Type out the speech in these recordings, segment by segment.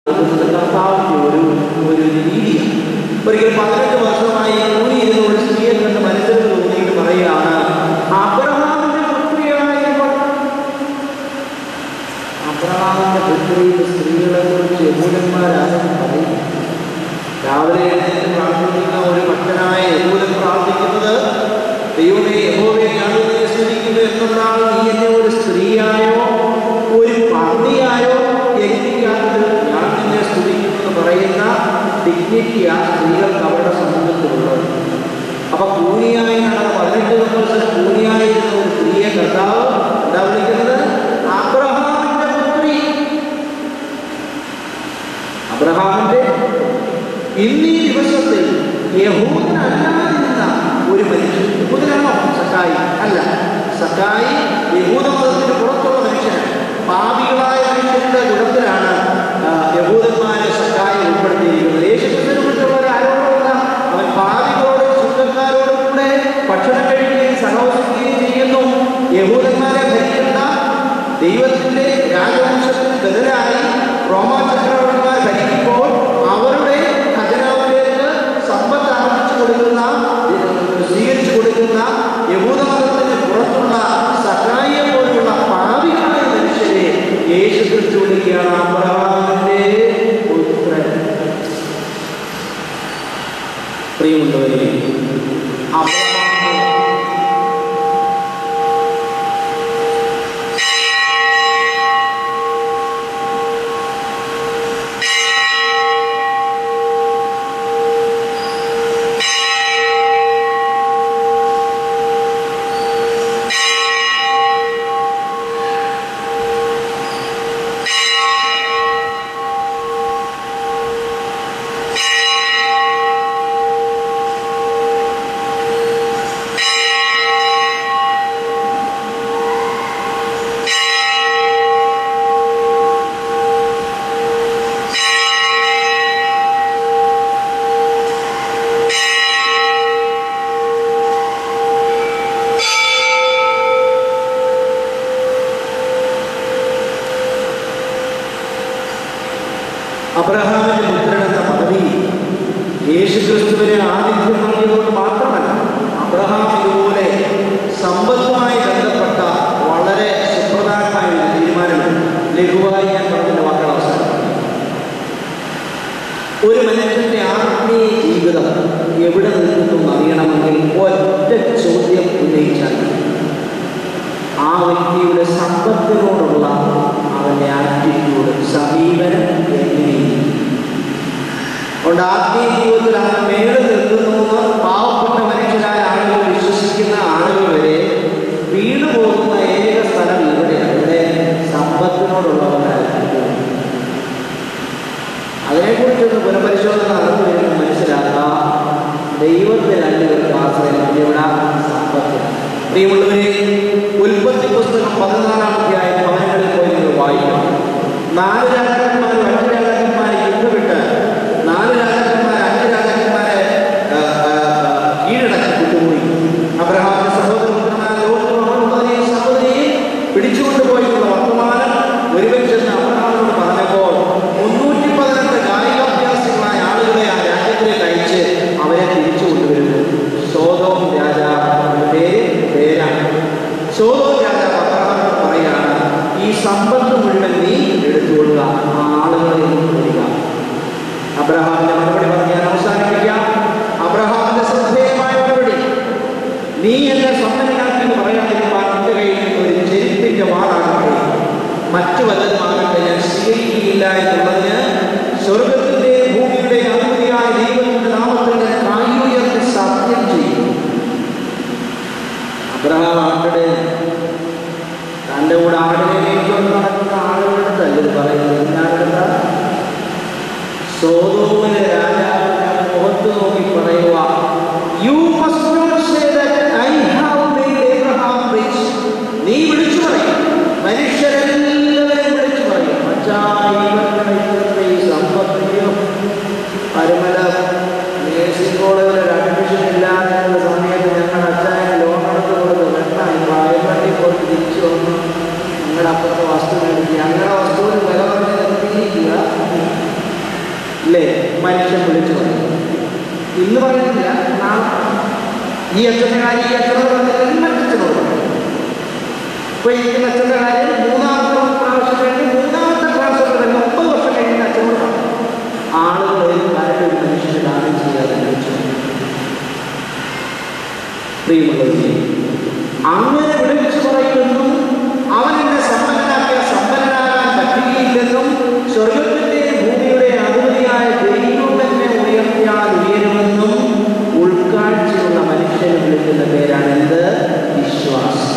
കർത്താവിൻ്റെ ഒരു രീതിയാണ്. ഒരിക്കൽ 18 വർഷമായി കൂടിയിരുന്ന ഒരു സ്ത്രീയെ കണ്ട് മനസ്സിൽ തോന്നിയിട്ട് പറയുകയാണ്, അബ്രഹാമിന്റെ പുത്രിയായപ്പോൾ അബ്രഹാമിന്റെ പുത്രിയുടെ സ്ത്രീകളെ കുറിച്ച് യഹൂദന്മാരാണ് പറയും. രാവിലെ എഴുന്നേറ്റ് പ്രാർത്ഥിക്കുന്ന ഒരു ഭക്തനായ യഹൂദൻ പ്രാർത്ഥിക്കുന്നത്, ദൈവമേ യഹോവേ ഞാൻ നിന്നെ സ്തുതിക്കുന്നു എന്നാൽ നീ എന്നെ ഒരു സ്ത്രീയായോ ഒരു പന്നിയായോ എനിക്കാത്തത് ഞാൻ നിന്നെ സ്തുതിക്കുന്നു എന്ന് പറയുന്ന ഡിഗ്നിറ്റിയാണ് സ്ത്രീകൾക്ക് അവരുടെ സമൂഹത്തിലുള്ളത്. അപ്പൊ കൂനിയായി നടന്ന 18 വർഷം കൂനിയായിരുന്ന ഒരു സ്ത്രീയെ കർത്താവ് എന്താ വിളിക്കുന്നത്? അബ്രഹാമിന്റെ പുത്രി. അബ്രഹാമിന്റെ ഇന്നീ ദിവസത്തിൽ യഹൂദനല്ലാതിരുന്ന ഒരു മനുഷ്യൻ, യഹൂദനാണോ സക്കായി? അല്ല, സക്കായി യഹൂദമതത്തിന് പുറത്തുള്ള മനുഷ്യനാണ്. പാപികളായ മനുഷ്യരുടെ ഗുണത്തിലാണ് യഹൂദന്മാരെ സക്കായി ഉൾപ്പെടുത്തിയിരിക്കുന്നത്. യേശുക്രിസ്തുവിനെ കുറിച്ചുള്ള ഒരു ആരോപണമല്ല, അവൻ പാപികളോടും ശുദ്ധക്കാരോടും കൂടെ ഭക്ഷണം കഴിക്കുകയും സഹവസിക്കുകയും ചെയ്യുന്നു. യഹൂദന്മാരെ ഭരിക്കുന്ന ദൈവത്തിന്റെ രാജവംശത്തിന് ബദലായി റോമാ ചക്രവർത്തിമാർ ഭരിക്കുമ്പോൾ അവരുടെ ഖജനാവിലേക്ക് സമ്പത്ത് ആർജിച്ചു കൊടുക്കുന്ന, സ്വീകരിച്ചു കൊടുക്കുന്ന യഹൂദമതത്തിന് പുറത്തുള്ള സക്കായിയെ പോലുള്ള പാപികളായ മനുഷ്യരെ യേശുക്രിസ്തു വിളിക്കുകയാണ് അബ്രഹാമിന്റെ പുത്രൻ. പ്രിയമുള്ളവരെ, അബ്രഹാമിന്റെ പുത്രൻ എന്ന പദവി യേശുക്രിസ്തുവിനെ ആതിഥ്യം നൽകിയതുകൊണ്ട് മാത്രമല്ല, അബ്രഹാം ഇതുപോലെ സമ്പത്തുമായി ബന്ധപ്പെട്ട വളരെ സുപ്രധാനമായ ഒരു തീരുമാനമാണ്. ലഘുവായി ഞാൻ പറഞ്ഞ വാക്കുകൾ അവസാനിപ്പിക്കും. ഒരു മനുഷ്യന്റെ ആത്മീയ ജീവിതം എവിടെ നിന്നും അറിയണമെങ്കിൽ ഒറ്റ ചോദ്യം ഉന്നയിച്ചാൽ ആ വ്യക്തിയുടെ സമ്പത്തിനോടുള്ള അവന്റെ ആറ്റിറ്റ്യൂഡ്, സമീപനം എങ്ങനെയും അതുകൊണ്ട് ആത്മീയ ജീവിതത്തിൽ അവൻ മേളിൽ നിൽക്കുന്നുവെന്ന് പാവപ്പെട്ട മനുഷ്യരായ ആളുകൾ വിശ്വസിക്കുന്ന ആളുകൾ വരെ വീണു പോകുന്ന ഏക സ്ഥലം ഇവിടെയാണ്. ഇവിടെ സമ്പത്തിനോടുള്ളവരായിരുന്നു. അതിനെക്കുറിച്ചൊന്ന് പുനഃപരിശോധന നടത്തി വരുമ്പോൾ മനസ്സിലാക്കാം, ദൈവത്തിലല്ല ഇവർക്ക് ആശ്രയം, ഇവിടെ സമ്പത്ത്. പ്രിയമുള്ളവരെ, ഉൽപ്പത്തി പുസ്തകം 14-ാം അധ്യായം ഭവനങ്ങളിൽ പോയി നിങ്ങൾ വായിക്കണം. 4 രാജാക്കന്മാരും 5 രാജാക്കന്മാരെ യുദ്ധമിട്ട് 4 രാജാക്കന്മാരെ 5 രാജാക്കന്മാരെ കീഴടക്കി കൊണ്ടുപോയി. അബ്രഹാമിന്റെ സഹോദരപുത്രനായ ലോത്തും അവളുടെയും സഹോദരിയെ പിടിച്ചുകൊണ്ടുപോയിട്ടുള്ള വർത്തമാനം ഒരുവൻ ചെന്ന് അബ്രഹാമിനോട് പറഞ്ഞപ്പോൾ 318 കായികാഭ്യാസികളായ ആളുകളെ ആ രാജ്യത്തിലേക്ക് അയച്ച് അവരെ തിരിച്ചു കൊണ്ടുവരുന്നു. സോദോം രാജാവിന്റെ പേരാണ്. സോദോം രാജാവ് അബ്രഹാമിനോട് പറയുകയാണ്, ഈ സമ്പത്ത് മുഴുവൻ നീ എടുത്തുകൊള്ളുക, ആളുകളെ കൊണ്ടുവരിക. അബ്രഹാമിന്റെ മറുപടി പറഞ്ഞ് ഞാൻ അവസാനിപ്പിക്കാം. അബ്രഹാമിന്റെ ശ്രദ്ധേയമായ മറുപടി, നീ എന്നെ സമ്പന്നനാക്കി എന്ന് പറയാതിരിക്കാൻ എന്റെ കയ്യിൽ നിന്ന് ഒരു ചെരുപ്പിന്റെ വാളാകട്ടെ, മറ്റു വല്ലതുമാകട്ടെ ഞാൻ സ്വീകരിക്കുകയില്ല എന്നുള്ളതിന് സ്വർഗത്തിന്റെ ഭൂമിയുടെ അധിപതിയായ ദൈവത്തിന്റെ നാമത്തിൽ ഞാൻ കായുയർത്തി സത്യം ചെയ്യും. അബ്രഹാം ആരുടെ തൻ്റെ കൂടെ ആടിനെ മേയ്ക്കൊണ്ട് നടക്കുന്ന ആളുകളുടെ ഇത് പറയുന്നത് എന്നാരുടെ സോദോമിലെ രാജാവിന്റെ മുഖത്ത് നോക്കി പറയുക, you must not say that I have made Abraham rich. നീ വിളിച്ചു പറയും, മനുഷ്യരെല്ലാവരും വിളിച്ചു പറയും, മച്ചായിവരുടെ ഈ സമ്പത്തിനും പരുമല നേഴ്സിംഗ് കോളേജിൽ ഒരു അഡ്മിഷൻ ഇല്ലാത്ത സമയത്ത് ഞങ്ങൾ അച്ഛനെ ലോൺ എടുത്ത് കൊടുത്ത് വെട്ടാൻ അയൽവണ്ടി കൊണ്ട് തിരിച്ചു വന്നു. ഞങ്ങളുടെ അപ്പുറത്തെ വസ്തു മേടിക്കുക, ഞങ്ങളുടെ വസ്തുവിന് വില പറഞ്ഞ് നിർത്തിയിരിക്കുക. അല്ലേ? മനുഷ്യൻ വിളിച്ചു പറയും. ഇന്ന് പറയുന്നില്ല, നാളെ ഈ അച്ഛൻ്റെ കാര്യം ഈ അച്ഛനോട് പറഞ്ഞില്ലെങ്കിൽ മറ്റച്ഛനോട് പറയും. ഇപ്പോൾ ഇരിക്കുന്ന അച്ഛൻ്റെ കാര്യം മൂന്നാമത്തെ പ്രാവശ്യം കഴിഞ്ഞ് മൂന്നാമത്തെ പ്രാവശ്യം തന്നെ 9 വർഷം കഴിഞ്ഞ അച്ഛനോട് പറയും. ആളുകൾ കാര്യം ഒരു മനുഷ്യന് ദാനം ചെയ്യാതെ പ്രിയമുള്ളവരെ, അങ്ങനെ വിളിച്ചു പറയുന്നു അവൻ എന്നെ സമ്പന്നനാക്കിയ സമ്പന്നനാകാൻ പറ്റുകയില്ലെന്നും സ്വർഗത്തിന്റെയും ഭൂമിയുടെ അധിപതിയായ ദൈവം എന്നെ ഉയർത്തിയാൽ ഉയരുമെന്നും ഉൾക്കാഴ്ചയുള്ള മനുഷ്യനെ വിളിക്കുന്ന പേരാണ് എന്ത്? വിശ്വാസം.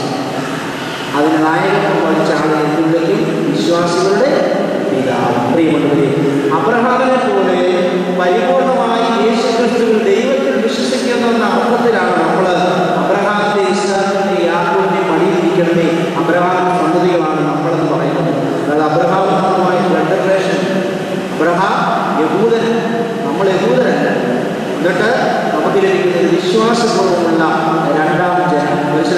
അതിന് നായകത്വം വഹിച്ച ആളെ എന്ത് വിളിക്കും? വിശ്വാസികളുടെ പിതാവ്. പ്രിയമുള്ളവരെ, അബ്രഹാമിനെ പോലെ പരിപൂർണമായി യേശുക്രിസ്തുവിൽ ദൈവത്തിൽ വിശ്വസിക്കുന്ന അർത്ഥത്തിലാണ് നമ്മൾ അബ്രഹാമിന്റെ ഇസ്ഹാക്കിന്റെ യാക്കോബിന്റെ മടിയിലിരിക്കണമേ അബ്രഹാമിന്റെ സന്തതികളാണ് നമ്മളെന്ന് പറയുന്നത്. അതായത് അബ്രഹാമുമായി ബ്ലഡ് റിലേഷൻ. അബ്രഹാം യഹൂദൻ, നമ്മൾ യഹൂദരല്ല. എന്നിട്ട് നമുക്ക് ലഭിക്കുന്ന വിശ്വാസപൂർവ്വമുള്ള രണ്ടാം ജനം.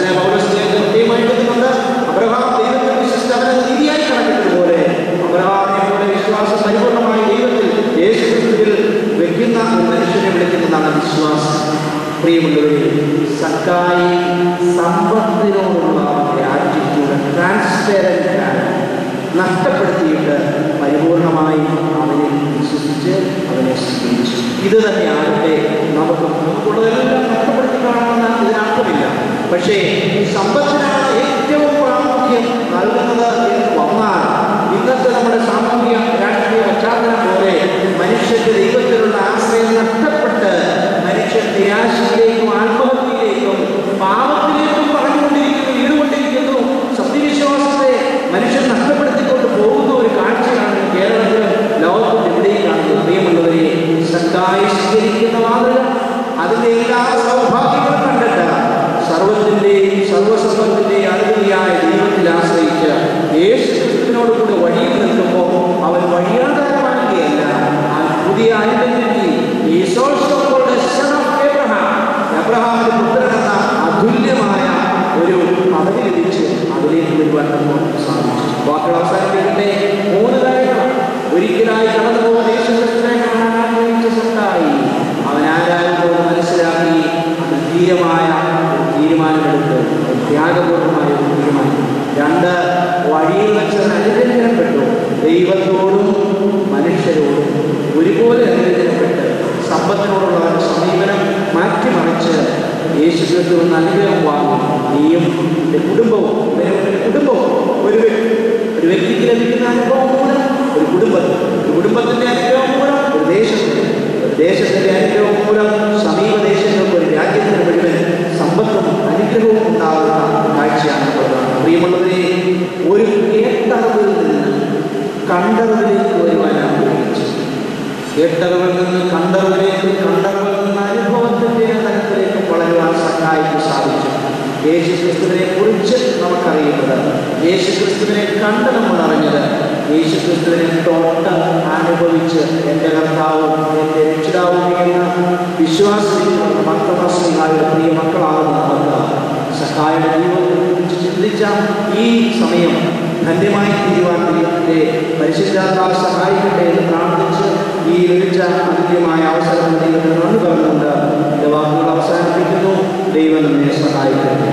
കൃത്യമായി എടുക്കുന്നുണ്ട്. അബ്രഹാം ദൈവത്തിൽ വിശ്വസിച്ച് അവനെ നീതിയായി കണക്കിട്ടതുപോലെ അബ്രഹാമിനെ പോലെ വിശ്വാസം പരിപൂർണമായി ദൈവത്തിൽ യേശുക്രിസ്തുവിൽ വെക്കുന്ന ഒരു മനുഷ്യനെ വിളിക്കുന്നതാണ് വിശ്വാസം. പ്രിയമുള്ളവരെ, സക്കായി സമ്പത്തിനോടുള്ള ആറ്റിറ്റ്യൂഡ് ട്രാൻസ്പെറന്റ് നഷ്ടപ്പെടുത്തിയിട്ട് പരിപൂർണമായി അവനെ വിശ്വസിച്ച് അവനെ സ്വീകരിച്ചു. ഇത് തന്നെയാകട്ടെ നമുക്കുള്ളതെല്ലാം നഷ്ടപ്പെടുത്തി കാണുമെന്ന് ഇതിനർത്ഥമില്ല. പക്ഷേ സമ്പത്തിനാണ് ഏറ്റവും പ്രാമുഖ്യം നൽകുന്നത് എന്ന് വന്നാൽ ഇന്നത്തെ നമ്മുടെ സാമൂഹിക രാഷ്ട്രീയ പശ്ചാത്തലം പോലെ മനുഷ്യന്റെ ദൈവത്തിലുള്ള ആശ്രയം നഷ്ടപ്പെട്ട് മനുഷ്യൻ നിരാശയിലേക്കും ആത്മഹത്യയിലേക്കും പാപത്തിലേക്കും പറഞ്ഞുകൊണ്ടിരിക്കുന്നു, വീടുകൊണ്ടിരിക്കുന്നു. സത്യവിശ്വാസത്തെ മനുഷ്യൻ നഷ്ടപ്പെടുത്തിക്കൊണ്ട് പോകുന്ന ഒരു കാഴ്ചയാണ് കേരളത്തിലും ലോകത്തും എവിടെയും കാണുന്നത്. പ്രിയമുള്ളവരെ, സക്കായി സ്വീകരിക്കുന്ന മാതൃക അതിൻ്റെ എല്ലാ സൗഭാഗ്യങ്ങളും കണ്ടിട്ട് സർവത്തിൻ്റെയും സർവസമ്പത്തിൻ്റെയും അധിപതിയായ ദൈവത്തിൽ ആശ്രയിച്ച് യേശുക്രിസ്തുവിനോട് കൂടെ വഴിയിൽ നിൽക്കുമ്പോൾ അവൻ വഴിയാധാരമാക്കുകയല്ല, ആ പുതിയ identity is also called son of Abraham, എബ്രഹാമിന്റെ പുത്രനെന്ന അതുല്യമായ ഒരു പദവി ലഭിച്ച് അതിലേക്ക് വരുവാൻ നമുക്ക് സാധിച്ചു. വാക്കുകൾ അവസാനിപ്പിക്കട്ടെ. 3 കാര്യങ്ങളാണ്. ഒരിക്കലായി കടന്നു പോകുന്ന യേശുക്രിസ്തുവിനെ കാണാൻ ആഗ്രഹിച്ച സക്കായി അവൻ ആരാകുമ്പോൾ മനസ്സിലാക്കി അത് ധീരമായ ഒരു തീരുമാനമെടുത്ത് ത്യാഗപൂർവമായ ഒരു തീരുമാനം. 2, വഴിയിൽ വെച്ച് അനുരഞ്ജനപ്പെട്ടു. ദൈവത്തോടും മനുഷ്യരോടും ഒരുപോലെ അനുരഞ്ജനപ്പെട്ട് സമ്പത്തിനോടുള്ള സമീപനം മാറ്റിമറിച്ച് യേശുക്രിസ്തുവിൽ നിന്ന് അനുഗ്രഹം വാങ്ങി. നീയും എൻ്റെ കുടുംബവും ഒരു വ്യക്തിക്ക് ലഭിക്കുന്ന അനുഭവം മൂലം ഒരു കുടുംബത്തിൻ്റെ അനുഗ്രഹം മൂലം ഒരു ദേശത്തിൻ്റെ അനുഗ്രഹം മൂലം സമീപ ദേശങ്ങൾക്ക് ഒരു രാജ്യത്തിന് മുഴുവൻ സമ്പത്തും അനുഗ്രഹവും ഉണ്ടാകുന്ന കാഴ്ചയാണ് പ്രധാനം. പ്രിയമുള്ളവരെ, ഒരു കേട്ടറിവിൽ നിന്ന് കണ്ടറിവിലേക്ക് വരുവാൻ ആഗ്രഹിച്ചു. കേട്ടറിവിൽ നിന്ന് കണ്ടറിവിലേക്ക്, കണ്ടറിവിൽ നിന്ന് അനുഭവത്തിൻ്റെ തലത്തിലേക്ക് വളരുവാൻ സക്കായിക്ക് സാധിച്ചു. യേശുക്രിസ്തുവിനെ കുറിച്ച് നമുക്കറിയുന്നത്, യേശുക്രിസ്തുവിനെ കണ്ട് നമ്മൾ അറിഞ്ഞത്, യേശുക്രിസ്തുവിനെ തൊട്ട് അനുഭവിച്ച് എൻ്റെ കർത്താവും എൻ്റെ രക്ഷിതാവും എന്ന വിശ്വാസത്തിലുള്ള മക്കളുടെ പ്രിയ മക്കളാകുന്ന നമുക്ക് സക്കായുടെ ജീവിതത്തെ കുറിച്ച് ചിന്തിച്ച ഈ സമയം ധന്യമായി തീരുവാൻ ദൈവത്തിൻ്റെ പരിശുദ്ധാത്മാവ് സഹായിക്കട്ടെ എന്ന് പ്രാർത്ഥിച്ച് ഈ ലഭിച്ച അതുല്യമായ അവസരം ദൈവത്തിന് നന്ദി പറഞ്ഞുകൊണ്ട് എൻ്റെ വാക്കുകൾ അവസാനിപ്പിക്കുന്നു. ദൈവം നമ്മെ സഹായിക്കട്ടെ.